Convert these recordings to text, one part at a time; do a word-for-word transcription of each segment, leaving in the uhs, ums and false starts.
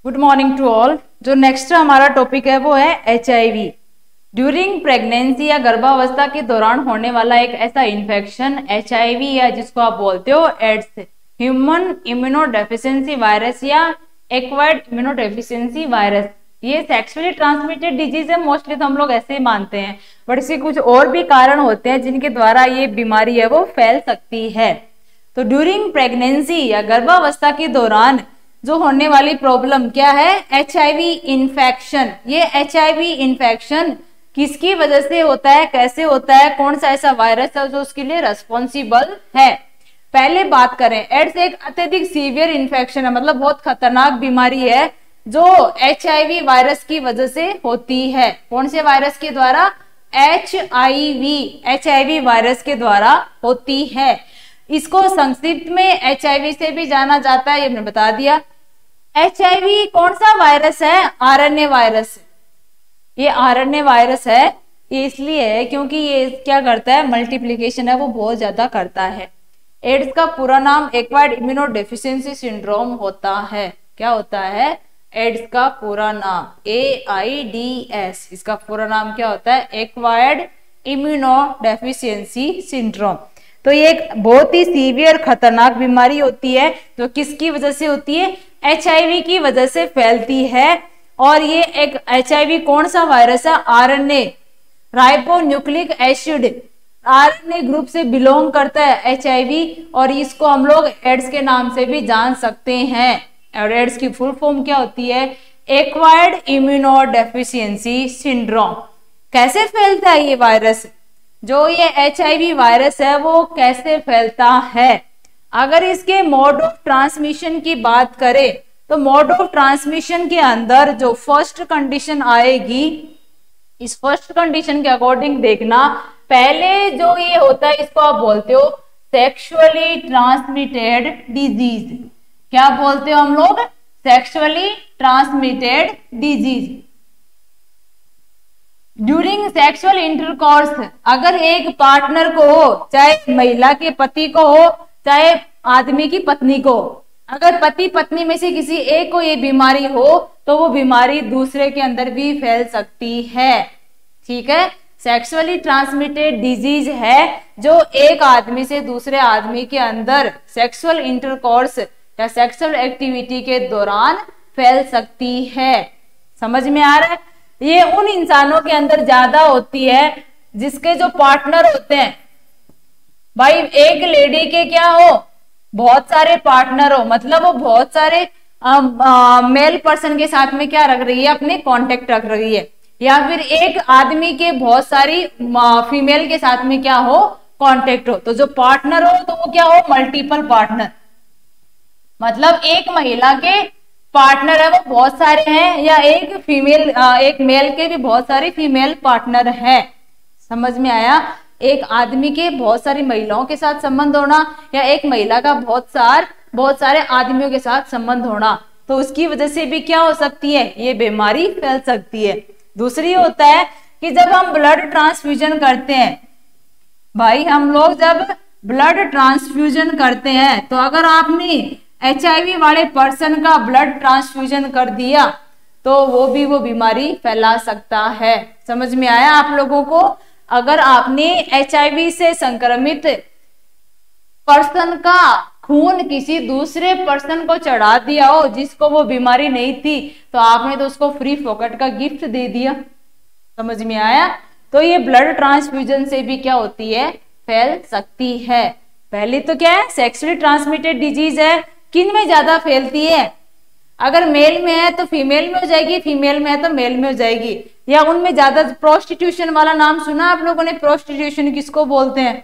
Good morning to all. जो next हमारा topic है वो है H I V. During pregnancy या गर्भावस्था के दौरान होने वाला एक ऐसा इन्फेक्शन एच आई वी या जिसको आप बोलते हो एड्स, ह्यूमन इम्यूनोडेफिशिएंसी वायरस या एक्वायर्ड इम्यूनोडेफिशिएंसी वायरस। ये सेक्सुअली ट्रांसमिटेड डिजीज है, मोस्टली तो हम लोग ऐसे ही मानते हैं, बट इसके कुछ और भी कारण होते हैं जिनके द्वारा ये बीमारी है वो फैल सकती है। तो ड्यूरिंग प्रेगनेंसी या गर्भावस्था के दौरान जो होने वाली प्रॉब्लम क्या है, एच आई वी इन्फेक्शन। ये एच आई वी इन्फेक्शन किसकी वजह से होता है, कैसे होता है, कौन सा ऐसा वायरस है जो उसके लिए रेस्पॉन्सिबल है। पहले बात करें, एड्स एक अत्यधिक सीवियर इन्फेक्शन है, मतलब बहुत खतरनाक बीमारी है जो एच आई वी वायरस की वजह से होती है। कौन से वायरस के द्वारा? H I V, H I V virus के द्वारा होती है। इसको संक्षिप्त में एच आई वी से भी जाना जाता है, ये मैंने बता दिया। एच आई वी कौन सा वायरस है? R N A virus. ये आर एन ए वायरस है, ये इसलिए है क्योंकि ये क्या करता है, मल्टीप्लीकेशन है वो बहुत ज्यादा करता है। एड्स का पूरा नाम एक्वायर्ड इम्यूनोडेफिशिएंसी सिंड्रोम होता है। क्या होता है? एड्स का पूरा नाम ए आई डी एस, इसका पूरा नाम क्या होता है? Acquired immunodeficiency syndrome. तो ये एक बहुत ही सीवियर खतरनाक बीमारी होती है जो किसकी वजह से होती है? एच आई वी की वजह से फैलती है। और ये एक एच आई वी कौन सा वायरस है? R N A, ribonucleic acid R N A group से बिलोंग करता है एच आई वी, और इसको हम लोग एड्स के नाम से भी जान सकते हैं। और एड्स की फुल फॉर्म क्या होती है? Acquired immunodeficiency syndrome. कैसे फैलता है ये वायरस? जो ये एच आई वी वायरस है वो कैसे फैलता है? अगर इसके मोड ऑफ ट्रांसमिशन की बात करें तो मोड ऑफ ट्रांसमिशन के अंदर जो फर्स्ट कंडीशन आएगी, इस फर्स्ट कंडीशन के अकॉर्डिंग देखना, पहले जो ये होता है इसको आप बोलते हो सेक्सुअली ट्रांसमिटेड डिजीज। क्या बोलते हो हम लोग? Sexually transmitted disease. During sexual intercourse, अगर एक पार्टनर को हो, चाहे महिला के पति को हो चाहे आदमी की पत्नी को, अगर पति पत्नी में से किसी एक को ये बीमारी हो तो वो बीमारी दूसरे के अंदर भी फैल सकती है। ठीक है, सेक्सुअली ट्रांसमिटेड डिजीज है जो एक आदमी से दूसरे आदमी के अंदर सेक्सुअल इंटरकोर्स या सेक्सुअल एक्टिविटी के दौरान फैल सकती है। समझ में आ रहा है? ये उन इंसानों के अंदर ज्यादा होती है जिसके जो पार्टनर होते हैं, भाई एक लेडी के क्या हो, बहुत सारे पार्टनर हो, मतलब वो बहुत सारे आ, आ, मेल पर्सन के साथ में क्या रख रही है, अपने कांटेक्ट रख रही है, या फिर एक आदमी के बहुत सारी फीमेल के साथ में क्या हो, कांटेक्ट हो। तो जो पार्टनर हो तो वो क्या हो, मल्टीपल पार्टनर, मतलब एक महिला के पार्टनर है वो बहुत सारे हैं, या एक फीमेल एक मेल के भी बहुत सारे फीमेल पार्टनर है। समझ में आया? एक आदमी के बहुत सारी महिलाओं के साथ संबंध होना, या एक महिला का बहुत सार बहुत सारे आदमियों के साथ संबंध होना, तो उसकी वजह से भी क्या हो सकती है, ये बीमारी फैल सकती है। दूसरी होता है कि जब हम ब्लड ट्रांसफ्यूजन करते हैं, भाई हम लोग जब ब्लड ट्रांसफ्यूजन करते हैं तो अगर आपने एच आई वी वाले पर्सन का ब्लड ट्रांसफ्यूजन कर दिया तो वो भी वो बीमारी फैला सकता है। समझ में आया आप लोगों को? अगर आपने एच आई वी से संक्रमित पर्सन का खून किसी दूसरे पर्सन को चढ़ा दिया हो जिसको वो बीमारी नहीं थी, तो आपने तो उसको फ्री फोकट का गिफ्ट दे दिया। समझ में आया? तो ये ब्लड ट्रांसफ्यूजन से भी क्या होती है, फैल सकती है। पहले तो क्या है, सेक्सुअली ट्रांसमिटेड डिजीज है। किन में ज्यादा फैलती है? अगर मेल में है तो फीमेल में हो जाएगी, फीमेल में है तो मेल में हो जाएगी, या उनमें ज्यादा प्रोस्टिट्यूशन वाला नाम सुना आप लोगों ने? प्रोस्टिट्यूशन किसको बोलते हैं?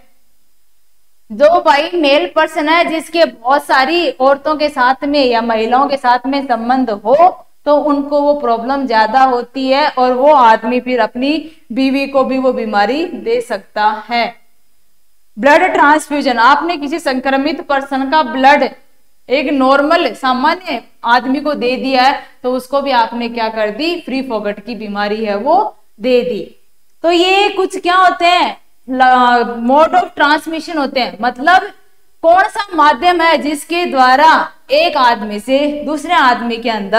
जो भाई मेल पर्सन है जिसके बहुत सारी औरतों के साथ में या महिलाओं के साथ में संबंध हो, तो उनको वो प्रॉब्लम ज्यादा होती है और वो आदमी फिर अपनी बीवी को भी वो बीमारी दे सकता है। ब्लड ट्रांसफ्यूजन, आपने किसी संक्रमित पर्सन का ब्लड एक नॉर्मल सामान्य आदमी को दे दिया है तो उसको भी आपने क्या कर दी, फ्री फोकट की बीमारी है वो दे दी। तो ये कुछ क्या होते हैं, मोड ऑफ ट्रांसमिशन होते हैं, मतलब कौन सा माध्यम है जिसके द्वारा एक आदमी से दूसरे आदमी के अंदर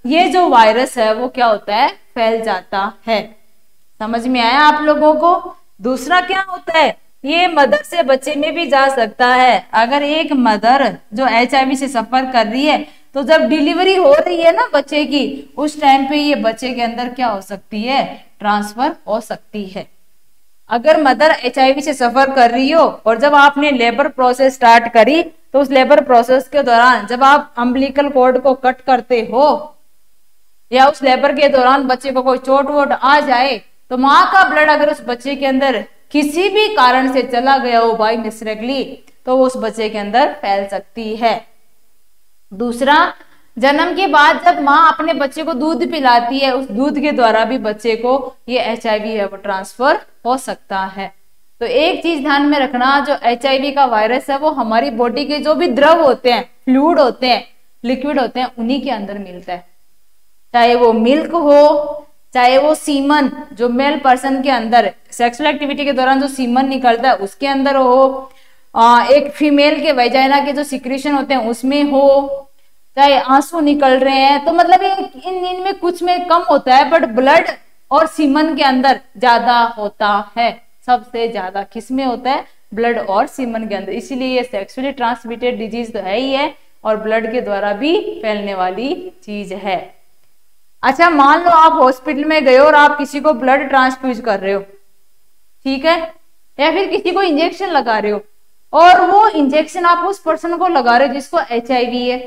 ये जो वायरस है वो क्या होता है, फैल जाता है। समझ में आया आप लोगों को। दूसरा क्या होता है, ये मदर से बच्चे में भी जा सकता है। अगर एक मदर जो एचआईवी से सफर कर रही है, तो जब डिलीवरी हो रही है ना बच्चे की, उस टाइम पे ये बच्चे के अंदर क्या हो सकती है, ट्रांसफर हो सकती है। अगर मदर एचआईवी से सफर कर रही हो और जब आपने लेबर प्रोसेस स्टार्ट करी, तो उस लेबर प्रोसेस के दौरान जब आप अम्बिलिकल कॉर्ड को कट करते हो, या उस लेबर के दौरान बच्चे को कोई चोट वोट आ जाए, तो माँ का ब्लड अगर उस बच्चे के अंदर किसी भी कारण से चला गया हो बाई मिस्टेकली, तो उस बच्चे के अंदर फैल सकती है। दूसरा, जन्म के बाद जब माँ अपने बच्चे को दूध पिलाती है, उस दूध के द्वारा भी बच्चे को ये एचआईवी है वो ट्रांसफर हो सकता है। तो एक चीज ध्यान में रखना, जो एचआईवी का वायरस है वो हमारी बॉडी के जो भी द्रव होते हैं, फ्लूइड होते हैं, लिक्विड होते हैं, उन्हीं के अंदर मिलता है। चाहे वो मिल्क हो, चाहे वो सीमन, जो मेल पर्सन के अंदर सेक्सुअल एक्टिविटी के दौरान जो सीमन निकलता है उसके अंदर हो, आ, एक फीमेल के वेजाइना के जो सिक्रीशन होते हैं उसमें हो, चाहे आंसू निकल रहे हैं, तो मतलब इन इनमें कुछ में कम होता है, बट ब्लड और सीमन के अंदर ज्यादा होता है। सबसे ज्यादा किसमें होता है, ब्लड और सीमन के अंदर। इसीलिए ये सेक्सुअली ट्रांसमिटेड डिजीज तो है ही है, और ब्लड के द्वारा भी फैलने वाली चीज है। अच्छा, मान लो आप हॉस्पिटल में गए और आप किसी को ब्लड ट्रांसफ्यूज कर रहे हो, ठीक है, या फिर किसी को इंजेक्शन लगा रहे हो, और वो इंजेक्शन आप उस पर्सन को लगा रहे हो जिसको एचआईवी है।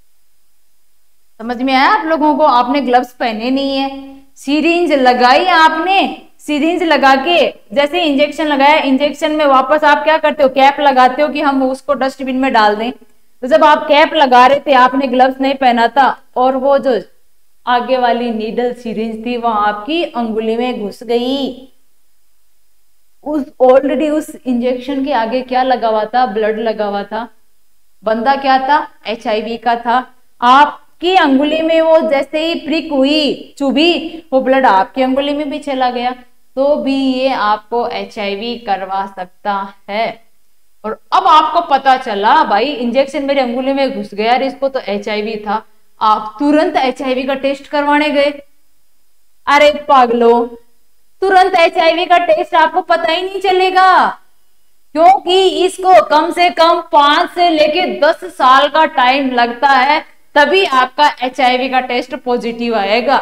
समझ में आया आप लोगों को। आपने ग्लव्स पहने नहीं है, सीरिंज लगाई आपने, सीरिंज लगा के जैसे इंजेक्शन लगाया, इंजेक्शन में वापस आप क्या करते हो, कैप लगाते हो कि हम उसको डस्टबिन में डाल दें। तो जब आप कैप लगा रहे थे, आपने ग्लव्स नहीं पहना था, और वो जो आगे वाली नीडल सीरिंज थी वो आपकी अंगुली में घुस गई। उस ऑलरेडी उस इंजेक्शन के आगे क्या लगा हुआ था, ब्लड लगा हुआ था। बंदा क्या था, एचआईवी का था। आपकी अंगुली में वो जैसे ही प्रिक हुई, चुभी, वो ब्लड आपकी अंगुली में भी चला गया, तो भी ये आपको एचआईवी करवा सकता है। और अब आपको पता चला भाई इंजेक्शन मेरे अंगुली में घुस गया, इसको तो एचआईवी था, आप तुरंत एचआईवी का टेस्ट करवाने गए। अरे पागलो, तुरंत एचआईवी का टेस्ट आपको पता ही नहीं चलेगा, क्योंकि इसको कम से कम पांच से लेके दस साल का टाइम लगता है, तभी आपका एचआईवी का टेस्ट पॉजिटिव आएगा।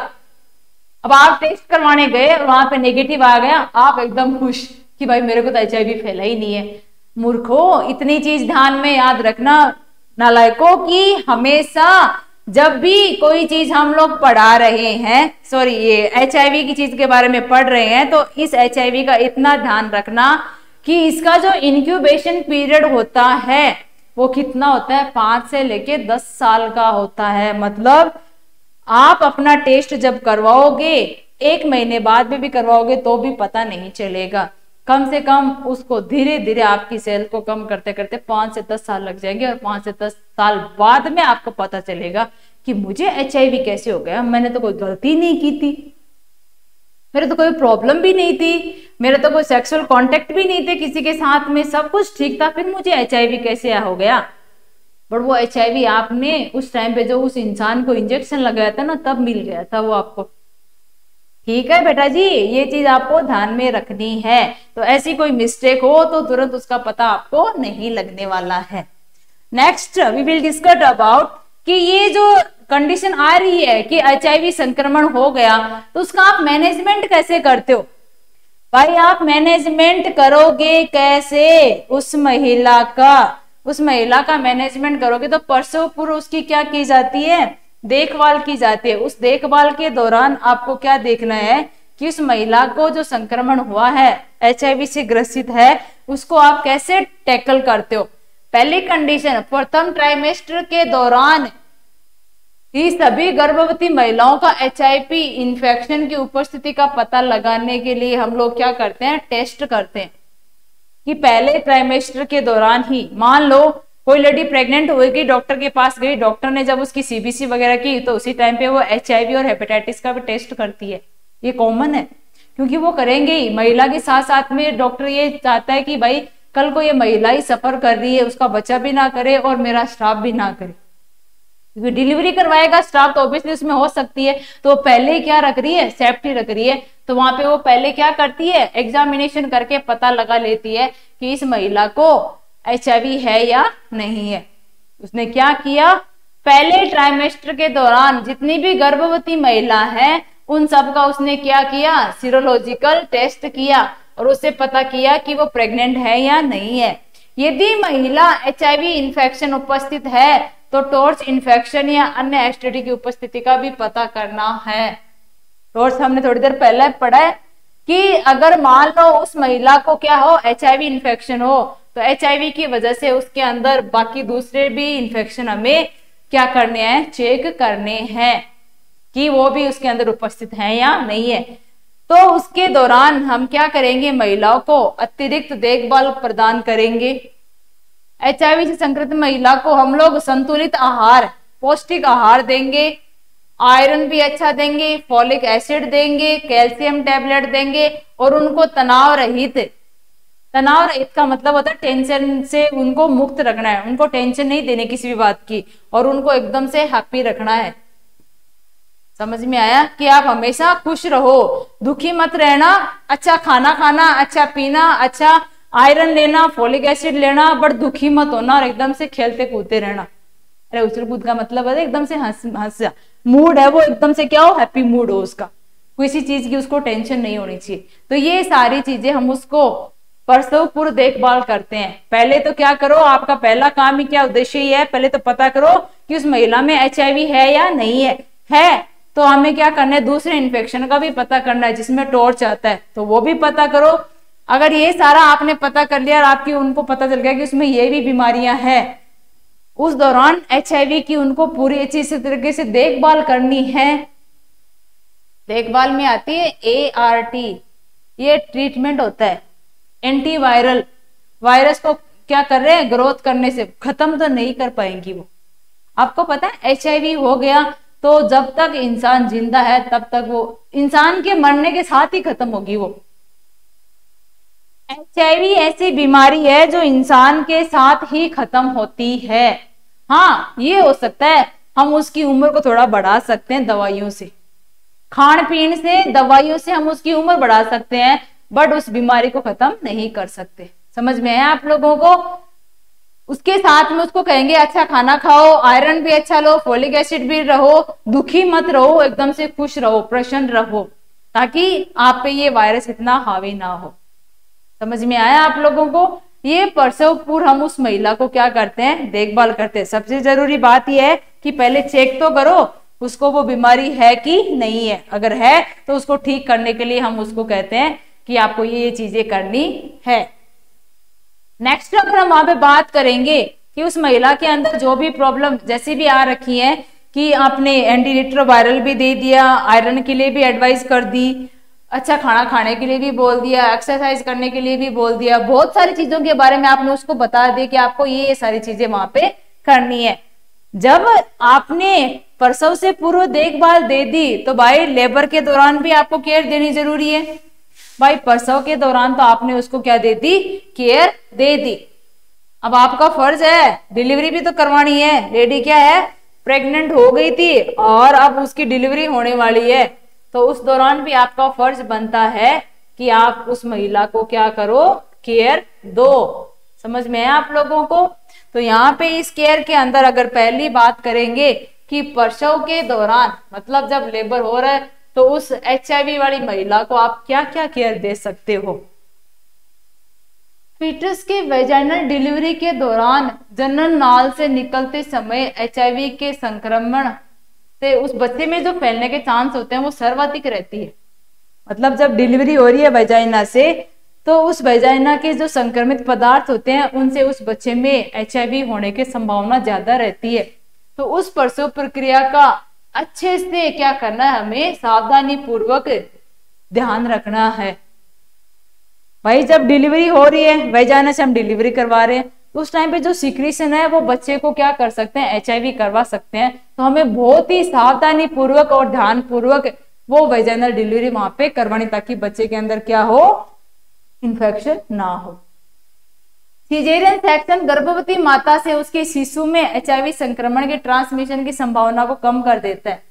अब आप टेस्ट करवाने गए, वहां पे नेगेटिव आ गया, आप एकदम खुश कि भाई मेरे को तो एचआईवी फैला ही नहीं है। मूर्खो, इतनी चीज ध्यान में याद रखना नालायकों की, हमेशा जब भी कोई चीज हम लोग पढ़ा रहे हैं, सॉरी ये एचआईवी की चीज के बारे में पढ़ रहे हैं, तो इस एचआईवी का इतना ध्यान रखना कि इसका जो इंक्यूबेशन पीरियड होता है वो कितना होता है, पांच से लेके दस साल का होता है। मतलब आप अपना टेस्ट जब करवाओगे, एक महीने बाद में भी करवाओगे तो भी पता नहीं चलेगा। कम से कम उसको धीरे धीरे आपकी सेल को कम करते करते पांच से दस साल लग जाएंगे, और पांच से दस साल बाद में आपको पता चलेगा कि मुझे एचआईवी कैसे हो गया। मैंने तो कोई गलती नहीं की थी, मेरे तो कोई प्रॉब्लम भी नहीं थी, मेरा तो कोई सेक्सुअल कांटेक्ट भी नहीं थे किसी के साथ में, सब कुछ ठीक था, फिर मुझे एचआईवी कैसे हो गया। बट वो एचआईवी आपने उस टाइम पे जो उस इंसान को इंजेक्शन लगाया था ना, तब मिल गया था वो आपको। ठीक है बेटा जी, ये चीज आपको ध्यान में रखनी है। तो ऐसी कोई मिस्टेक हो तो तुरंत उसका पता आपको नहीं लगने वाला है। Next we will discuss about कि ये जो कंडीशन आ रही है कि एचआईवी संक्रमण हो गया, तो उसका आप मैनेजमेंट कैसे करते हो। भाई आप मैनेजमेंट करोगे कैसे, उस महिला का उस महिला का मैनेजमेंट करोगे तो प्रसव पूर्व उसकी क्या की जाती है, देखभाल की जाती है। उस देखभाल के दौरान आपको क्या देखना है कि उस महिला को जो संक्रमण हुआ है, एचआईवी से ग्रसित है, उसको आप कैसे टैकल करते हो। पहली कंडीशन, प्रथम ट्राइमेस्टर के दौरान ही सभी गर्भवती महिलाओं का एचआईवी इन्फेक्शन की उपस्थिति का पता लगाने के लिए हम लोग क्या करते हैं, टेस्ट करते हैं। कि पहले ट्राइमेस्टर के दौरान ही, मान लो कोई लेडी प्रेग्नेंट होगी, डॉक्टर के पास गई, डॉक्टर ने जब उसकी सीबीसी वगैरह की, तो उसी टाइम पे वो एचआईवी और हेपेटाइटिस का भी टेस्ट करती है। ये कॉमन है, क्योंकि वो करेंगे ही। महिला के साथ साथ में डॉक्टर ये चाहता है कि भाई कल को ये महिला ही सफर कर रही है, उसका बच्चा भी ना करे और मेरा स्टाफ भी ना करे। क्योंकि डिलीवरी करवाएगा स्टाफ तो ऑब्वियसली उसमें हो सकती है, तो पहले क्या रख रही है, सेफ्टी रख रही है। तो वहां पे वो पहले क्या करती है, एग्जामिनेशन करके पता लगा लेती है कि इस महिला को एचआईवी है या नहीं है। उसने क्या किया, पहले ट्राइमेस्टर के दौरान जितनी भी गर्भवती महिला है उन सब का उसने क्या किया, सीरोलॉजिकल टेस्ट किया और उससे पता किया कि वो प्रेग्नेंट है या नहीं है। यदि महिला एचआईवी इन्फेक्शन उपस्थित है तो टॉर्च इन्फेक्शन या अन्य एसटीडी की उपस्थिति का भी पता करना है। टॉर्च हमने थोड़ी देर पहले पढ़ा है कि अगर मान लो उस महिला को क्या हो, एचआईवी इन्फेक्शन हो, तो एचआईवी की वजह से उसके अंदर बाकी दूसरे भी इन्फेक्शन हमें क्या करने हैं, चेक करने हैं कि वो भी उसके अंदर उपस्थित है या नहीं है। तो उसके दौरान हम क्या करेंगे, महिलाओं को अतिरिक्त देखभाल प्रदान करेंगे। एचआईवी से संक्रमित महिला को हम लोग संतुलित आहार, पौष्टिक आहार देंगे, आयरन भी अच्छा देंगे, फॉलिक एसिड देंगे, कैल्शियम टैबलेट देंगे और उनको तनाव रहित, तनाव रहित का मतलब होता है टेंशन से उनको मुक्त रखना है, उनको टेंशन नहीं देने किसी भी बात की और उनको एकदम से हैप्पी रखना है। समझ में आया कि आप हमेशा खुश रहो, दुखी मत रहना, अच्छा खाना खाना, अच्छा पीना, अच्छा आयरन लेना, फॉलिक एसिड लेना, बट दुखी मत होना और एकदम से खेलते कूदते रहना। अरे उछल कूद का मतलब है एकदम से हंस हंस मूड है वो एकदम से क्या हो, हैप्पी मूड हो, उसका किसी चीज की उसको टेंशन नहीं होनी चाहिए। तो ये सारी चीजें हम उसको प्रसव पूर्व देखभाल करते हैं। पहले तो क्या करो, आपका पहला काम ही क्या उद्देश्य ही है, पहले तो पता करो कि उस महिला में एचआईवी है या नहीं है। है तो हमें क्या करना है, दूसरे इन्फेक्शन का भी पता करना है जिसमें टॉर्च आता है, तो वो भी पता करो। अगर ये सारा आपने पता कर लिया और आपकी उनको पता चल गया कि उसमें ये भी बीमारियां हैं, उस दौरान एचआईवी की उनको पूरी अच्छी तरीके से देखभाल करनी है। देखभाल में आती है ए आर टी, ये ट्रीटमेंट होता है एंटीवायरल। वायरस को क्या कर रहे हैं, ग्रोथ करने से खत्म तो नहीं कर पाएंगी वो। आपको पता है एचआईवी हो गया तो जब तक इंसान जिंदा है तब तक वो इंसान के मरने के साथ ही खत्म होगी वो। एचआईवी ऐसी बीमारी है जो इंसान के साथ ही खत्म होती है। हाँ ये हो सकता है हम उसकी उम्र को थोड़ा बढ़ा सकते हैं दवाइयों से, खान पीन से, दवाइयों से हम उसकी उम्र बढ़ा सकते हैं, बट उस बीमारी को खत्म नहीं कर सकते। समझ में आया आप लोगों को? उसके साथ में उसको कहेंगे अच्छा खाना खाओ, आयरन भी अच्छा लो, फोलिक एसिड भी रहो, दुखी मत रहो, एकदम से खुश रहो, प्रसन्न रहो, ताकि आप पे ये वायरस इतना हावी ना हो। समझ में आया आप लोगों को? ये प्रसव पूर्व हम उस महिला को क्या करते हैं, देखभाल करते हैं। सबसे जरूरी बात यह है कि पहले चेक तो करो उसको वो बीमारी है कि नहीं है। अगर है तो उसको ठीक करने के लिए हम उसको कहते हैं कि आपको ये ये चीजें करनी है। नेक्स्ट अगर हम वहां पे बात करेंगे कि उस महिला के अंदर जो भी प्रॉब्लम जैसी भी आ रखी है कि आपने एंटी रिट्रोवायरल भी दे दिया, आयरन के लिए भी एडवाइस कर दी, अच्छा खाना खाने के लिए भी बोल दिया, एक्सरसाइज करने के लिए भी बोल दिया, बहुत सारी चीजों के बारे में आपने उसको बता दिया कि आपको ये ये सारी चीजें वहां पे करनी है। जब आपने प्रसव से पूर्व देखभाल दे दी तो भाई लेबर के दौरान भी आपको केयर देनी जरूरी है। भाई प्रसव के दौरान तो आपने उसको क्या दे दी, केयर दे दी। अब आपका फर्ज है, डिलीवरी भी तो करवानी है। लेडी क्या है, प्रेग्नेंट हो गई थी और अब उसकी डिलीवरी होने वाली है, तो उस दौरान भी आपका फर्ज बनता है कि आप उस महिला को क्या करो, केयर दो। समझ में है आप लोगों को? तो यहाँ पे इस केयर के अंदर अगर पहली बात करेंगे कि प्रसव के दौरान मतलब जब लेबर हो रहा है तो उस एचआईवी वाली महिला को आप क्या क्या केयर दे सकते हो। फीटस के वेजाइनल डिलीवरी के दौरान जनन नाल से निकलते समय एचआईवी के संक्रमण से उस बच्चे में जो फैलने के चांस होते हैं वो सर्वाधिक रहती है। मतलब जब डिलीवरी हो रही है वेजाइना से तो उस वेजाइना के जो संक्रमित पदार्थ होते हैं उनसे उस बच्चे में एचआईवी होने की संभावना ज्यादा रहती है। तो उस प्रसव प्रक्रिया का अच्छे से क्या करना है, हमें सावधानी पूर्वक ध्यान रखना है। भाई जब डिलीवरी हो रही है, वेजाइना से हम डिलीवरी करवा रहे हैं, उस टाइम पे जो सीक्रेशन है वो बच्चे को क्या कर सकते हैं, एचआईवी करवा सकते हैं। तो हमें बहुत ही सावधानी पूर्वक और ध्यान पूर्वक वो वेजाइनल डिलीवरी वहां पे करवानी ताकि बच्चे के अंदर क्या हो, इन्फेक्शन ना हो। सिजेरियन सेक्शन गर्भवती माता से उसके शिशु में एचआईवी संक्रमण के ट्रांसमिशन की संभावना को कम कर देता है।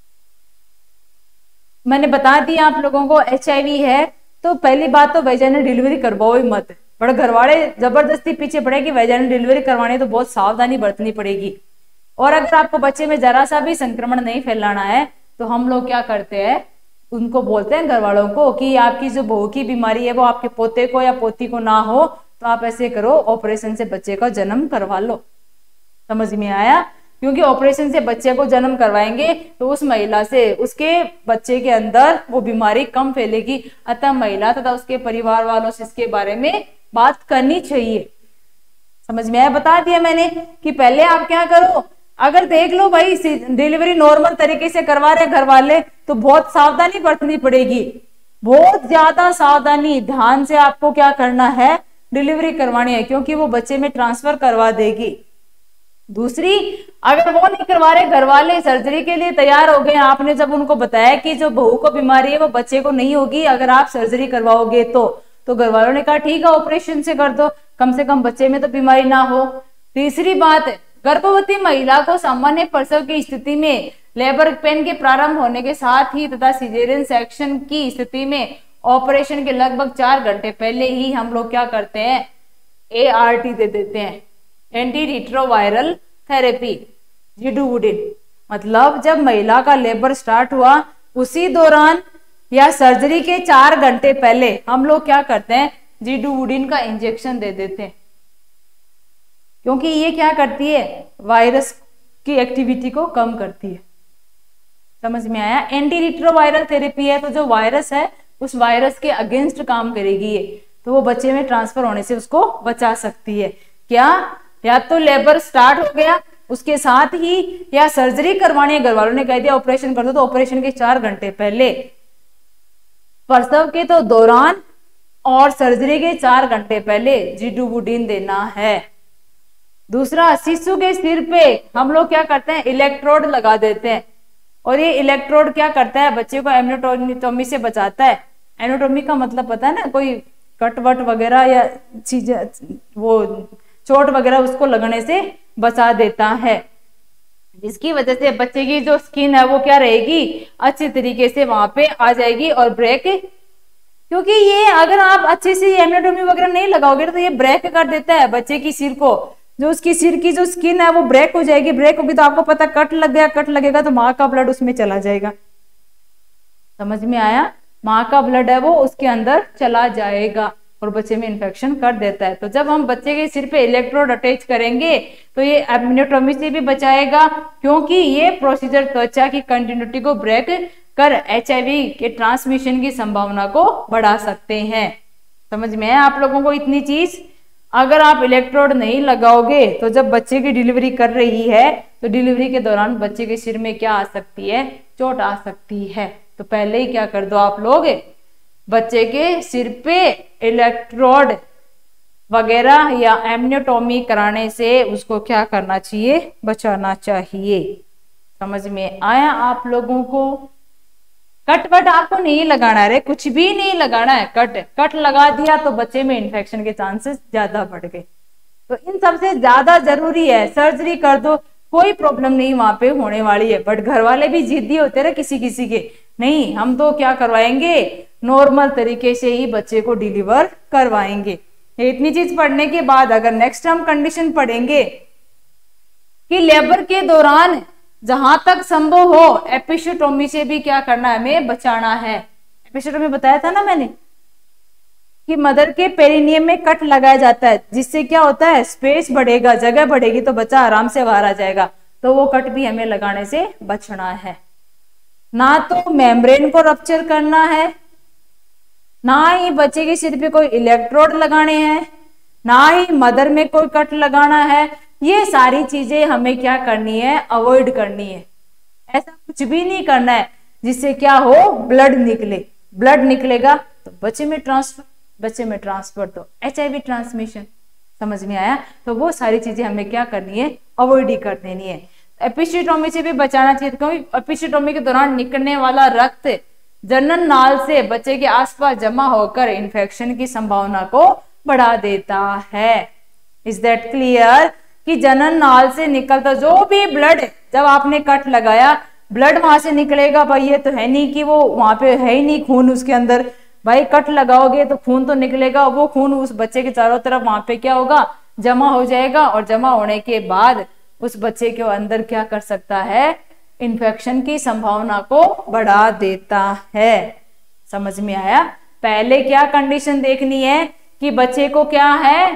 मैंने बता दिया आप लोगों को एचआईवी है तो पहली बात तो वैजाइनल डिलीवरी करवाओ ही मत। बड़े घरवाले जबरदस्ती पीछे पड़े कि वैजाइनल डिलीवरी करवानी तो बहुत सावधानी बरतनी पड़ेगी। और अगर आपको बच्चे में जरा सा भी संक्रमण नहीं फैलाना है तो हम लोग क्या करते हैं, उनको बोलते हैं घर वालों को कि आपकी जो बहू की बीमारी है वो आपके पोते को या पोती को ना हो, तो आप ऐसे करो, ऑपरेशन से बच्चे का जन्म करवा लो। समझ में आया? क्योंकि ऑपरेशन से बच्चे को जन्म करवाएंगे तो उस महिला से उसके बच्चे के अंदर वो बीमारी कम फैलेगी। अतः महिला तथा उसके परिवार वालों से इसके बारे में बात करनी चाहिए। समझ में आया? बता दिया मैंने कि पहले आप क्या करो, अगर देख लो भाई डिलीवरी नॉर्मल तरीके से करवा रहे घर वाले तो बहुत सावधानी बरतनी पड़ेगी, बहुत ज्यादा सावधानी, ध्यान से आपको क्या करना है, डिलीवरी करवानी है, क्योंकि वो बच्चे में ट्रांसफर करवा देगी। दूसरी, अगर वो नहीं करवा रहे घर वाले, सर्जरी के लिए तैयार हो गए, आपने जब उनको बताया कि जो बहू को बीमारी है वो बच्चे को नहीं होगी, अगर आप सर्जरी करवाओगे तो तो घर वालों ने कहा ठीक है ऑपरेशन से कर दो, कम से कम बच्चे में तो बीमारी ना हो। तीसरी बात, गर्भवती महिला को सामान्य प्रसव की स्थिति में लेबर पेन के प्रारंभ होने के साथ ही तथा सिजेरियन सेक्शन की स्थिति में ऑपरेशन के लगभग चार घंटे पहले ही हम लोग क्या करते हैं, ए आर टी दे देते हैं, एंटी रिट्रोवायरल थेरेपी, जिडुवुडिन। मतलब जब महिला का लेबर स्टार्ट हुआ उसी दौरान या सर्जरी के चार घंटे पहले हम लोग क्या करते हैं, जिडुवुडिन का इंजेक्शन दे देते हैं, क्योंकि ये क्या करती है, वायरस की एक्टिविटी को कम करती है। समझ में आया? एंटी रिट्रोवायरल थेरेपी है तो जो वायरस है उस वायरस के अगेंस्ट काम करेगी ये, तो वो बच्चे में ट्रांसफर होने से उसको बचा सकती है। क्या? या तो लेबर स्टार्ट हो गया उसके साथ ही, या सर्जरी करवानी है, घर वालों ने कह दिया ऑपरेशन कर दो, तो ऑपरेशन के चार घंटे पहले, प्रसव के तो दौरान और सर्जरी के चार घंटे पहले जिडुवुडिन देना है। दूसरा, शिशु के सिर पे हम लोग क्या करते हैं, इलेक्ट्रोड लगा देते हैं, और ये इलेक्ट्रोड क्या करता है, बच्चे को एम्ब्रियोटोमी से बचाता है। एनाटोमी का मतलब पता है ना, कोई कट वट वगैरह या चीजें, वो चोट वगैरह उसको लगने से बचा देता है, जिसकी वजह से बच्चे की जो स्किन है वो क्या रहेगी, अच्छी तरीके से वहां पे आ जाएगी और ब्रेक, क्योंकि ये अगर आप अच्छे से एनाटोमी वगैरह नहीं लगाओगे तो ये ब्रेक कर देता है बच्चे की सिर को, जो उसकी सिर की जो स्किन है वो ब्रेक हो जाएगी। ब्रेक होगी तो आपको पता कट लग गया, कट लगेगा तो माँ का ब्लड उसमें चला जाएगा। समझ में आया? माँ का ब्लड है वो उसके अंदर चला जाएगा और बच्चे में इन्फेक्शन कर देता है। तो जब हम बच्चे के सिर पे इलेक्ट्रोड अटैच करेंगे तो ये एम्ब्रियोटोमी से भी बचाएगा, क्योंकि ये प्रोसीजर त्वचा की कंटिन्यूटी को ब्रेक कर एचआईवी के ट्रांसमिशन की संभावना को बढ़ा सकते हैं। समझ में है आप लोगों को इतनी चीज? अगर आप इलेक्ट्रोड नहीं लगाओगे तो जब बच्चे की डिलीवरी कर रही है तो डिलीवरी के दौरान बच्चे के सिर में क्या आ सकती है, चोट आ सकती है। तो पहले ही क्या कर दो आप लोग, बच्चे के सिर पे इलेक्ट्रोड वगैरह या एम्ब्रियोटोमी कराने से उसको क्या करना चाहिए, बचाना चाहिए। समझ में आया आप लोगों को? कट वट आपको नहीं लगाना है, कुछ भी नहीं लगाना है। कट कट लगा दिया तो बच्चे में इन्फेक्शन के चांसेस ज्यादा बढ़ गए। तो इन सबसे ज्यादा जरूरी है सर्जरी कर दो, कोई प्रॉब्लम नहीं वहां पे होने वाली है। बट घर वाले भी जिद्दी होते रहे किसी किसी के, नहीं हम तो क्या करवाएंगे, नॉर्मल तरीके से ही बच्चे को डिलीवर करवाएंगे। इतनी चीज पढ़ने के बाद अगर नेक्स्ट हम कंडीशन पढ़ेंगे कि लेबर के दौरान जहां तक संभव हो एपिसियोटोमी से भी क्या करना है, हमें बचाना है। एपिसियोटोमी बताया था ना मैंने कि मदर के पेरिनियम में कट लगाया जाता है, जिससे क्या होता है, स्पेस बढ़ेगा, जगह बढ़ेगी तो बच्चा आराम से बाहर आ जाएगा। तो वो कट भी हमें लगाने से बचना है। ना तो मेम्ब्रेन को रप्चर करना है, ना ही बच्चे के सिर पे कोई इलेक्ट्रोड लगाने हैं, ना ही मदर में कोई कट लगाना है। ये सारी चीजें हमें क्या करनी है, अवॉइड करनी है। ऐसा कुछ भी नहीं करना है जिससे क्या हो, ब्लड निकले। ब्लड निकलेगा तो बच्चे में ट्रांसफर, बच्चे में ट्रांसफर तो एचआईवी ट्रांसमिशन। समझ में आया? तो वो सारी चीजें हमें क्या करनी है, अवॉइड ही कर देनी है। एपिसियोटोमी से भी बचाना चाहिए, क्योंकि एपिसियोटोमी के दौरान निकलने वाला रक्त जनन नाल से बच्चे के आसपास जमा होकर इन्फेक्शन की संभावना को बढ़ा देता है। Is that clear? कि जनन नाल से निकलता जो भी ब्लड, जब आपने कट लगाया ब्लड वहां से निकलेगा, भाई ये तो है नहीं कि वो वहां पे है ही नहीं खून उसके अंदर, भाई कट लगाओगे तो खून तो निकलेगा, वो खून उस बच्चे के चारों तरफ वहां पे क्या होगा, जमा हो जाएगा, और जमा होने के बाद उस बच्चे के अंदर क्या कर सकता है, इन्फेक्शन की संभावना को बढ़ा देता है। समझ में आया? पहले क्या कंडीशन देखनी है कि बच्चे को क्या है,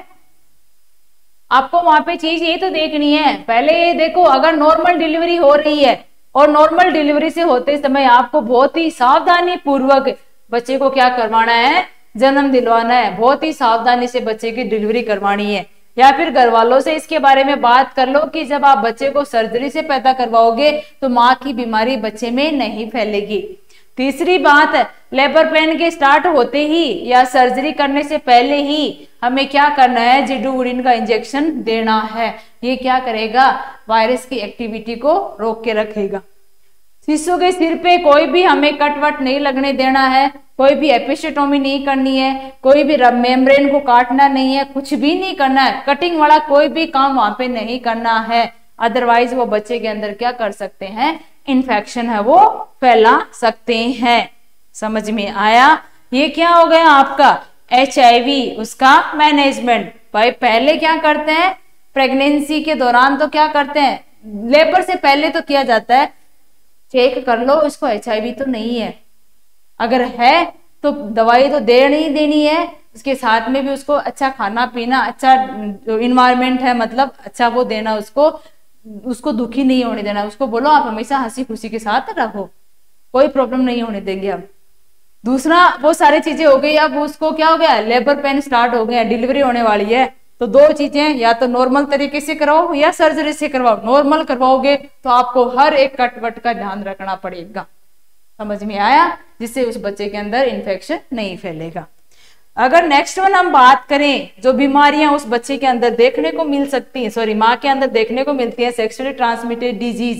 आपको वहां पे चीज ये तो देखनी है, पहले ये देखो अगर नॉर्मल डिलीवरी हो रही है और नॉर्मल डिलीवरी से होते समय आपको बहुत ही सावधानी पूर्वक बच्चे को क्या करवाना है, जन्म दिलवाना है, बहुत ही सावधानी से बच्चे की डिलीवरी करवानी है। या फिर घर वालों से इसके बारे में बात कर लो कि जब आप बच्चे को सर्जरी से पैदा करवाओगे तो माँ की बीमारी बच्चे में नहीं फैलेगी। तीसरी बात, लेबर पेन के स्टार्ट होते ही या सर्जरी करने से पहले ही हमें क्या करना है, जिडुवुडिन का इंजेक्शन देना है। ये क्या करेगा, वायरस की एक्टिविटी को रोक के रखेगा। शिशु के सिर पे कोई भी हमें कटवट नहीं लगने देना है, कोई भी एपिस्टेटोमी नहीं करनी है, कोई भी मेम्ब्रेन को काटना नहीं है, कुछ भी नहीं करना है, कटिंग वाला कोई भी काम वहां पे नहीं करना है। अदरवाइज वो बच्चे के अंदर क्या कर सकते हैं, इन्फेक्शन है वो फैला सकते हैं। समझ में आया? ये क्या हो गया आपका एच आई वी, उसका मैनेजमेंट। भाई पहले क्या करते हैं, प्रेगनेंसी के दौरान तो क्या करते हैं, लेबर से पहले तो किया जाता है चेक कर लो इसको एच आई वी तो नहीं है, अगर है तो दवाई तो दे नहीं देनी है, उसके साथ में भी उसको अच्छा खाना पीना, अच्छा इन्वायरमेंट है मतलब अच्छा वो देना, उसको उसको दुखी नहीं होने देना, उसको बोलो आप हमेशा हंसी खुशी के साथ रहो, कोई प्रॉब्लम नहीं होने देंगे हम। दूसरा वो सारी चीजें हो गई, अब उसको क्या हो गया, लेबर पेन स्टार्ट हो गया, डिलीवरी होने वाली है, तो दो चीजें, या तो नॉर्मल तरीके से करवाओ या सर्जरी से करवाओ। नॉर्मल करवाओगे तो आपको हर एक कटवट का ध्यान रखना पड़ेगा। समझ में आया? जिससे उस बच्चे के अंदर इन्फेक्शन नहीं फैलेगा। अगर नेक्स्ट वन हम बात करें, जो बीमारियां उस बच्चे के अंदर देखने को मिल सकती हैं, सॉरी माँ के अंदर देखने को मिलती है sexually transmitted disease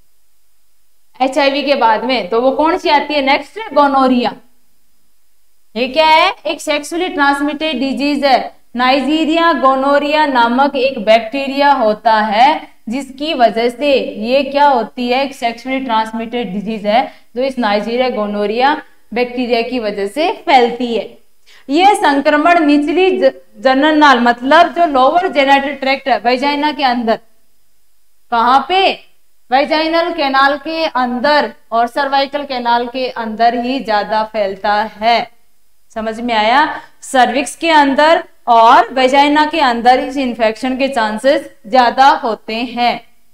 H I V के बाद में, तो वो कौन सी आती है नेक्स्ट, गोनोरिया। ये क्या है, एक सेक्सुअली ट्रांसमिटेड डिजीज है। नाइजीरिया गोनोरिया नामक एक बैक्टीरिया होता है जिसकी वजह से ये क्या होती है, एक सेक्सुअली ट्रांसमिटेड डिजीज है जो इस नाइजीरिया गोनोरिया बैक्टीरिया की वजह से फैलती है। ये संक्रमण निचली जनन नाल मतलब जो लोअर जेनिटल ट्रैक्ट है वेजाइना के अंदर, कहाँ पे, वेजाइनल कैनाल के अंदर और सर्वाइकल कैनाल के अंदर ही ज्यादा फैलता है। समझ में आया? सर्विक्स के अंदर और वेजाइना के अंदर इस इन्फेक्शन के चांसेस ज्यादा होते हैं।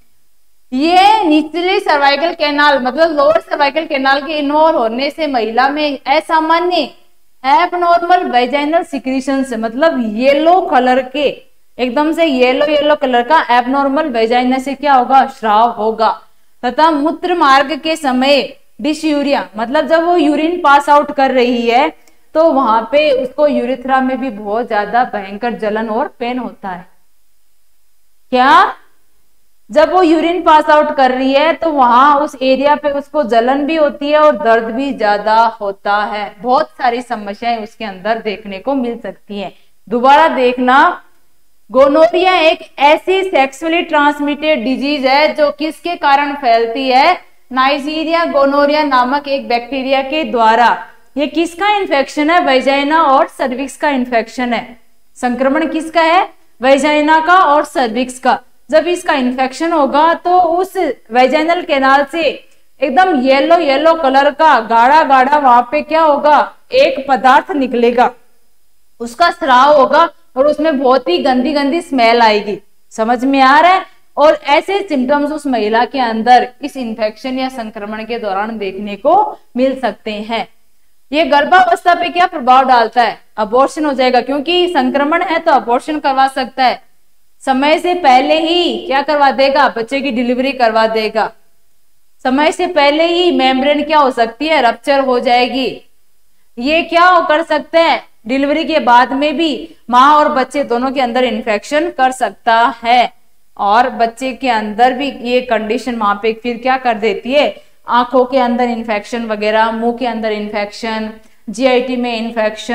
ये निचले सर्वाइकल कैनाल मतलब लोअर सर्वाइकल कैनाल के इन्वॉल्व होने से महिला में असामान्य एबनॉर्मल वेजाइनल सिक्रीशंस मतलब येलो कलर के, एकदम से येलो येलो कलर का एबनॉर्मल वेजाइना से क्या होगा, श्राव होगा, तथा मूत्र मार्ग के समय डिसयूरिया मतलब जब वो यूरिन पास आउट कर रही है तो वहां पे उसको यूरिथ्रा में भी बहुत ज्यादा भयंकर जलन और पेन होता है। क्या, जब वो यूरिन पास आउट कर रही है तो वहां उस एरिया पे उसको जलन भी होती है और दर्द भी ज्यादा होता है। बहुत सारी समस्याएं उसके अंदर देखने को मिल सकती हैं। दोबारा देखना, गोनोरिया एक ऐसी सेक्सुअली ट्रांसमिटेड डिजीज है जो किसके कारण फैलती है, नाइजीरिया गोनोरिया नामक एक बैक्टीरिया के द्वारा। ये किसका इन्फेक्शन है, वेजाइना और सर्विक्स का इन्फेक्शन है। संक्रमण किसका है, वेजाइना का और सर्विक्स का। जब इसका इन्फेक्शन होगा तो उस वेजाइनल कैनाल से एकदम येलो येलो कलर का गाढ़ा गाढ़ा वहां पे क्या होगा, एक पदार्थ निकलेगा, उसका स्राव होगा और उसमें बहुत ही गंदी गंदी स्मेल आएगी। समझ में आ रहा है? और ऐसे सिम्टम्स उस महिला के अंदर इस इन्फेक्शन या संक्रमण के दौरान देखने को मिल सकते हैं। ये गर्भावस्था पे क्या प्रभाव डालता है, अबॉर्शन हो जाएगा, क्योंकि संक्रमण है तो अबॉर्शन करवा सकता है। समय से पहले ही क्या करवा देगा, बच्चे की डिलीवरी करवा देगा। समय से पहले ही मेम्ब्रेन क्या हो सकती है, रप्चर हो जाएगी। ये क्या हो कर सकते हैं, डिलीवरी के बाद में भी माँ और बच्चे दोनों के अंदर इन्फेक्शन कर सकता है। और बच्चे के अंदर भी ये कंडीशन वहां पे फिर क्या कर देती है, आंखों के अंदर इन्फेक्शन वगैरह, मुंह के अंदर इन्फेक्शन, जीआईटी में इन्फेक्शन,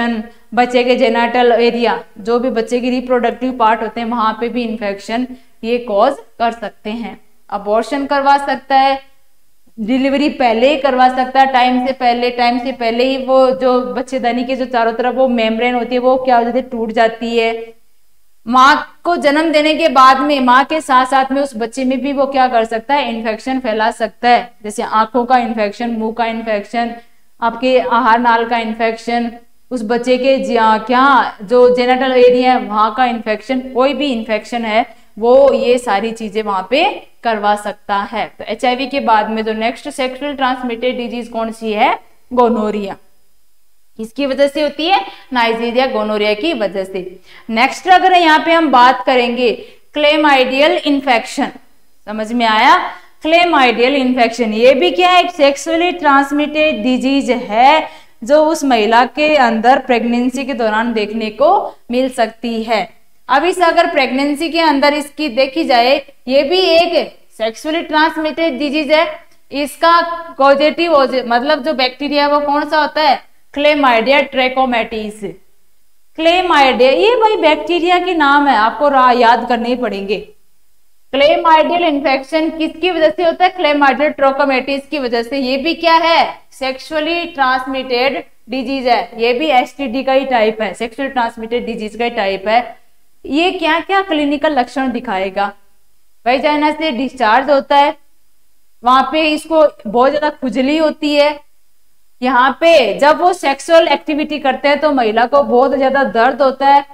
बच्चे के जेनाटल एरिया, जो भी बच्चे की रिप्रोडक्टिव पार्ट होते हैं, वहां पे भी इन्फेक्शन ये कॉज कर सकते हैं। अबॉर्शन करवा सकता है, डिलीवरी पहले ही करवा सकता है, टाइम से पहले टाइम से पहले ही वो जो बच्चेदानी के जो चारों तरफ वो मेम्ब्रेन होती है वो क्या हो जाती है, टूट जाती है। माँ को जन्म देने के बाद में माँ के साथ साथ में उस बच्चे में भी वो क्या कर सकता है, इन्फेक्शन फैला सकता है, जैसे आंखों का इन्फेक्शन, मुंह का इन्फेक्शन, आपके आहार नाल का इन्फेक्शन, उस बच्चे के क्या जो जेनिटल एरिया है वहां का इन्फेक्शन, कोई भी इन्फेक्शन है वो ये सारी चीजें वहां पे करवा सकता है। तो एचआईवी के बाद में जो नेक्स्ट सेक्सुअल ट्रांसमिटेड डिजीज कौन सी है, गोनोरिया। किसकी वजह से होती है, नाइजीरिया गोनोरिया की वजह से। नेक्स्ट अगर यहाँ पे हम बात करेंगे क्लेमाइडियल इन्फेक्शन, समझ में आया, क्लेमाइडियल इन्फेक्शन ये भी क्या है, एक सेक्सुअली ट्रांसमिटेड डिजीज है जो उस महिला के अंदर प्रेगनेंसी के दौरान देखने को मिल सकती है। अब इस अगर प्रेगनेंसी के अंदर इसकी देखी जाए, ये भी एक सेक्सुअली ट्रांसमिटेड डिजीज है। इसका पॉजिटिव मतलब जो बैक्टीरिया वो कौन सा होता है, क्लेमाइडिया ट्रैकोमैटिस। क्लेमाइडिया ये भाई बैक्टीरिया के नाम है, आपको याद करने ही पड़ेंगे। क्लेमाइडियल इन्फेक्शन किसकी वजह से होता है, क्लेमाइडियल ट्रैकोमैटिस की वजह से। ये भी क्या है, सेक्सुअली ट्रांसमिटेड डिजीज है, ये भी एसटीडी का ही टाइप है, सेक्सुअली ट्रांसमिटेड डिजीज का ही टाइप है। ये क्या क्या क्लिनिकल लक्षण दिखाएगा, वजाइना से डिस्चार्ज होता है, वहां पे इसको बहुत ज्यादा खुजली होती है, यहाँ पे जब वो सेक्सुअल एक्टिविटी करते हैं तो महिला को बहुत ज्यादा दर्द होता है,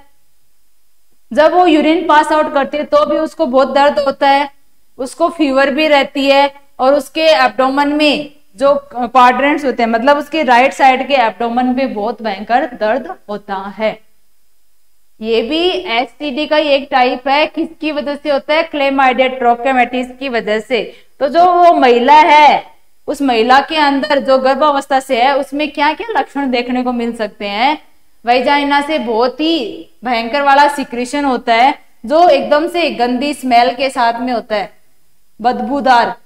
जब वो यूरिन पास आउट करती है तो भी उसको बहुत दर्द होता है, उसको फीवर भी रहती है, और उसके एब्डोमेन में जो क्वाड्रेंट्स होते हैं, मतलब उसके राइट साइड के एब्डोमेन पे बहुत भयंकर दर्द होता है। ये भी एसटीडी का एक टाइप है, किसकी वजह से होता है, क्लेमाइडिया ट्रैकोमैटिस की वजह से। तो जो वो महिला है, उस महिला के अंदर जो गर्भावस्था से है उसमें क्या क्या लक्षण देखने को मिल सकते हैं, वजाइना से बहुत ही भयंकर वाला सिक्रीशन होता है जो एकदम से गंदी स्मेल के साथ में होता है, बदबूदार,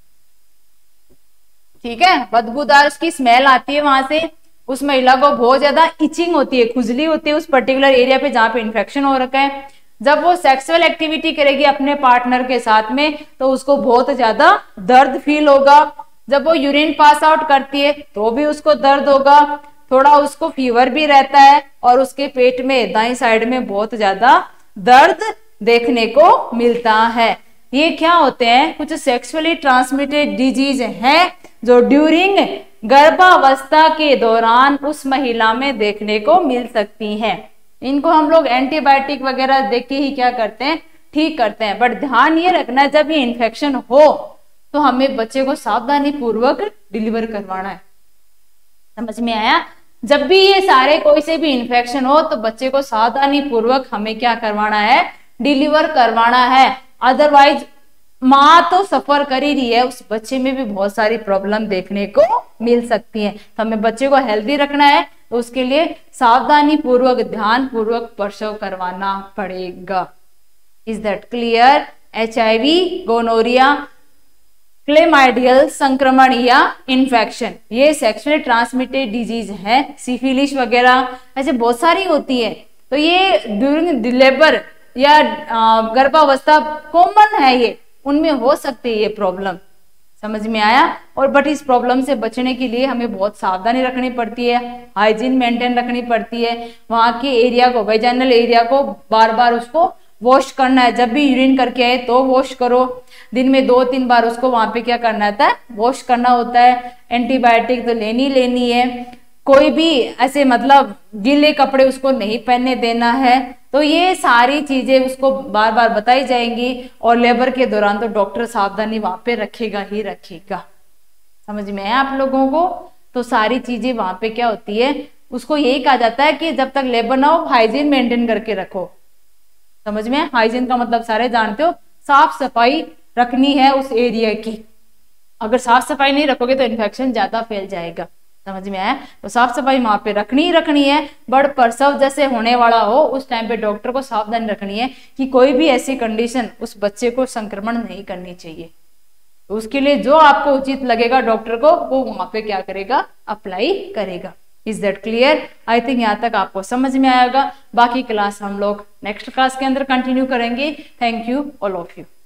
ठीक है, बदबूदार उसकी स्मेल आती है वहां से। उस महिला को बहुत ज्यादा इचिंग होती है, खुजली होती है उस पर्टिकुलर एरिया पे जहां पे इन्फेक्शन हो रखा है। जब वो सेक्सुअल एक्टिविटी करेगी अपने पार्टनर के साथ में तो उसको बहुत ज्यादा दर्द फील होगा, जब वो यूरिन पास आउट करती है तो भी उसको दर्द होगा, थोड़ा उसको फीवर भी रहता है, और उसके पेट में दाईं साइड में बहुत ज्यादा दर्द देखने को मिलता है। ये क्या होते हैं, कुछ सेक्सुअली ट्रांसमिटेड डिजीज हैं जो ड्यूरिंग गर्भावस्था के दौरान उस महिला में देखने को मिल सकती हैं। इनको हम लोग एंटीबायोटिक वगैरह देख के ही क्या करते हैं, ठीक करते हैं। बट ध्यान ये रखना, जब ये इन्फेक्शन हो तो हमें बच्चे को सावधानी पूर्वक डिलीवर करवाना है, समझ में आया। जब भी ये सारे कोई से भी इन्फेक्शन हो तो बच्चे को सावधानी पूर्वक हमें क्या करवाना है, डिलीवर करवाना है। अदरवाइज माँ तो सफर कर ही रही है, उस बच्चे में भी बहुत सारी प्रॉब्लम देखने को मिल सकती है। तो हमें बच्चे को हेल्दी रखना है तो उसके लिए सावधानी पूर्वक, ध्यान पूर्वक प्रसव करवाना पड़ेगा। Is that clear. HIV, gonorrhoea, chlamydial संक्रमण या इन्फेक्शन, ये सेक्सुअली ट्रांसमिटेड डिजीज है। सिफिलिस वगैरह ऐसे बहुत सारी होती है, तो ये ड्यूरिंग लेबर या गर्भावस्था कॉमन है, ये उनमें हो सकती है ये प्रॉब्लम, समझ में आया। और बट इस प्रॉब्लम से बचने के लिए हमें बहुत सावधानी रखनी पड़ती है, हाइजीन मेंटेन रखनी पड़ती है, वहां के एरिया को, वेजाइनल एरिया को बार बार उसको वॉश करना है। जब भी यूरिन करके आए तो वॉश करो, दिन में दो तीन बार उसको वहां पे क्या करना होता है, वॉश करना होता है। एंटीबायोटिक तो लेनी लेनी है, कोई भी ऐसे मतलब गीले कपड़े उसको नहीं पहनने देना है। तो ये सारी चीजें उसको बार बार बताई जाएंगी, और लेबर के दौरान तो डॉक्टर सावधानी वहां पे रखेगा ही रखेगा, समझ में है आप लोगों को। तो सारी चीजें वहां पे क्या होती है, उसको यही कहा जाता है कि जब तक लेबर ना हो हाइजीन मेंटेन करके रखो, समझ में। हाइजीन का मतलब सारे जानते हो, साफ सफाई रखनी है उस एरिया की। अगर साफ सफाई नहीं रखोगे तो इन्फेक्शन ज्यादा फैल जाएगा, समझ में आया। तो साफ सफाई वहां पे रखनी ही रखनी है। बड़ प्रसव जैसे होने वाला हो उस टाइम पे डॉक्टर को सावधानी रखनी है कि कोई भी ऐसी कंडीशन उस बच्चे को संक्रमण नहीं करनी चाहिए। तो उसके लिए जो आपको उचित लगेगा डॉक्टर को, वो वहां पे क्या करेगा, अप्लाई करेगा। Is that clear? I think यहाँ तक आपको समझ में आएगा। बाकी क्लास हम लोग नेक्स्ट क्लास के अंदर कंटिन्यू करेंगे। Thank you all of you.